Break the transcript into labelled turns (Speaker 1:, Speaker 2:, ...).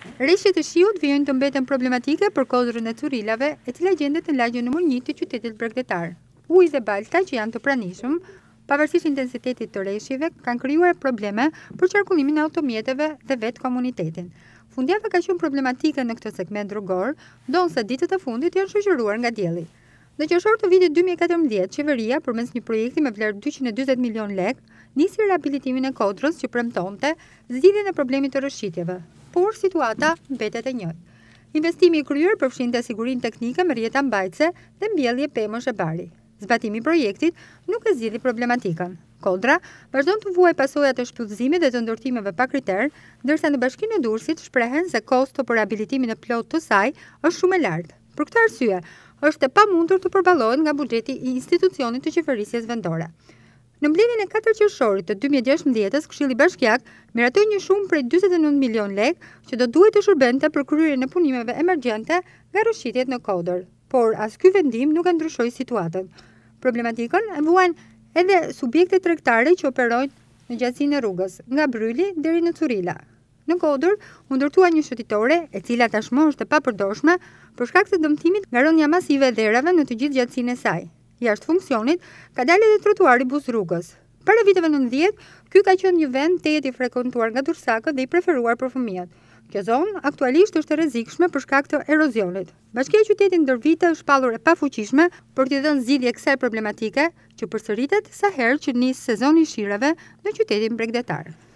Speaker 1: Reshjet e shiut vijojnë të mbeten problematike për kodrën e Currilave, e cila gjendet në lagjen nr. 1 të qytetit bregdetar. Uji dhe balta që janë të pranishëm, pavarësisht intensitetit të reshjeve, kanë krijuar probleme për qarkullimin e automjeteve dhe vetë komunitetin. Fundjava ka qenë problematike në këtë segment rrugor, ndonse ditët e fundit janë shoqëruar nga dielli. Në qershor të vitit 2014, qeveria, përmes një projekti me vlerë 240 milion lek, nisi rihabilitimin e kodrës që premtonte zgjidhjen e problemit të rrëshqitjeve, por situata mbetet e njëjtë. Investimi i kryer përfshinte sigurinë teknike me rrjeta mbajtëse dhe mbjellje pemësh e bari. Zbatimi i projektit nuk e zgjidhi problematikën. Kodra vazhdon të vuajë pasojat e shputëzimit dhe të ndërtimeve pa kriter, ndërsa në Bashkinë e Durrësit shprehen se kosto për rihabilitimin e plotë të saj është shumë e lartë. Për këtë arsye, është e pamundur të përballohet nga buxheti i institucionit të qeverisjes vendore. Në mbledhjen e 4 qershorit të 2016-s, Këshilli Bashkiak miratoi një shumë prej 49 milion lek që do duhet të shërbente për kryerjen e punimeve emergjente nga rrëshqitjet në kodër, por as ky vendim nuk e ndryshoi situatën. Problematikën e vuajnë edhe subjekte tregtare që operojnë në gjatësinë e rrugës, nga Bryli deri në Currila. Në kodër u ndërtua një shëtitore, e cila tashmë është e papërdorshme për shkak të dëmtimit nga rënja masive e dherave në të gjithë gjatësinë e saj. Jashtë funksionit, ka dalë edhe trotuari buz rrugës. Para viteve 90, ky ka qenë një vend tejet i frekuentuar nga dursakët dhe i preferuar për fëmijët. Kjo zonë aktualisht është e rrezikshme për shkak të erozionit. Bashkia e qytetit ndër vite është shpallur e pafuqishme për t'i dhënë zgjidhje kësaj problematike, që përsëritet sa herë që nis sezoni i shirave në qytetin bregdetar.